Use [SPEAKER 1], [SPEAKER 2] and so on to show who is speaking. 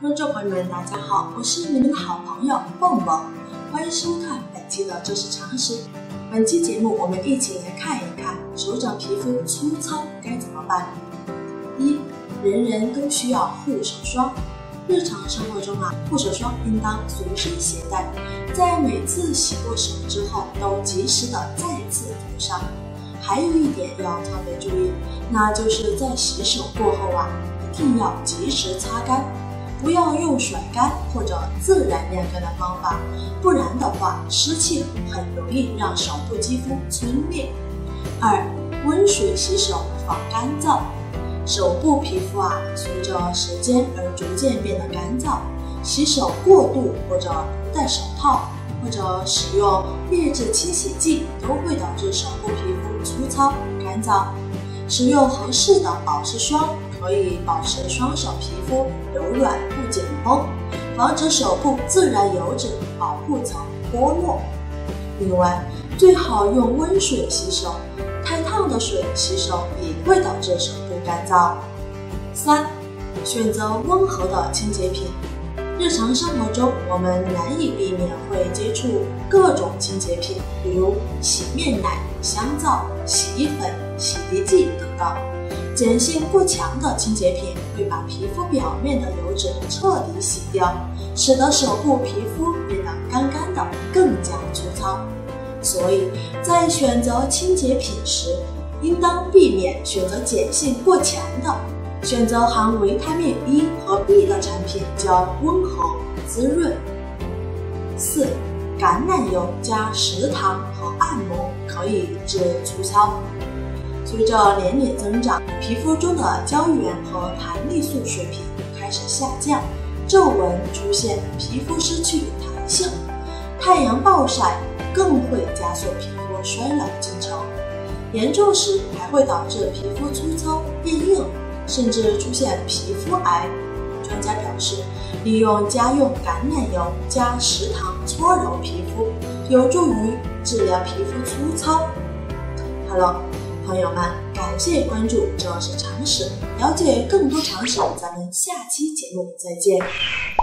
[SPEAKER 1] 观众朋友们，大家好，我是你们的好朋友蹦蹦，欢迎收看本期的知识常识。本期节目，我们一起来看一看手掌皮肤粗糙该怎么办。一，人人都需要护手霜。日常生活中护手霜应当随身携带，在每次洗过手之后都及时的再次涂上。还有一点要特别注意，那就是在洗手过后一定要及时擦干，不要用甩干或者自然晾干的方法，不然的话湿气很容易让手部肌肤皴裂。二，温水洗手防干燥。手部皮肤随着时间而逐渐变得干燥，洗手过度或者不戴手套，或者使用劣质清洗剂都会导致手部皮肤粗糙干燥。使用合适的保湿霜可以保持双手皮肤柔软不紧绷，防止手部自然油脂保护层脱落。另外，最好用温水洗手，太烫的水洗手也会导致手部干燥。三，选择温和的清洁品。日常生活中，我们难以避免会接触各种清洁品，比如洗面奶、香皂、洗衣粉、洗涤剂等等。碱性过强的清洁品会把皮肤表面的油脂彻底洗掉，使得手部皮肤变得干干的，更加粗糙。所以在选择清洁品时，应当避免选择碱性过强的，选择含维他命 E 和 B 的产品较温和滋润。四，橄榄油加食糖和按摩可以治粗糙。随着年龄增长，皮肤中的胶原和弹力素水平开始下降，皱纹出现，皮肤失去弹性。太阳暴晒更会加速皮肤衰老进程，严重时还会导致皮肤粗糙变硬，甚至出现皮肤癌。专家表示，利用家用橄榄油加食糖搓揉皮肤，有助于治疗皮肤粗糙。好了，朋友们，感谢关注知识常识，了解更多常识，咱们下期节目再见。